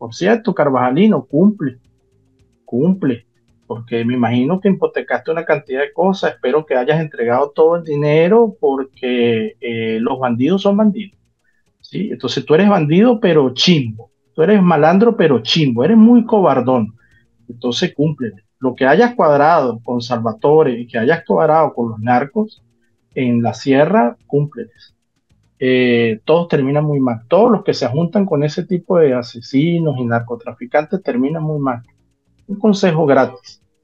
Por cierto, Carvajalino, cumple, porque me imagino que hipotecaste una cantidad de cosas, espero que hayas entregado todo el dinero porque los bandidos son bandidos, ¿sí? Entonces tú eres bandido pero chimbo, tú eres malandro pero chimbo, eres muy cobardón, entonces cumple. Lo que hayas cuadrado con Salvatore y que hayas cuadrado con los narcos en la sierra, cúmpleles. Todos terminan muy mal. Todos los que se juntan con ese tipo de asesinos y narcotraficantes terminan muy mal. Un consejo gratis.